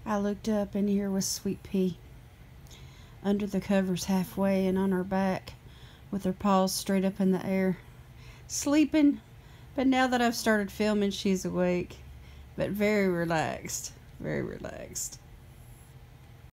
I looked up, and here was Sweet Pea, under the covers halfway and on her back, with her paws straight up in the air, sleeping. But now that I've started filming, she's awake, but very relaxed, very relaxed.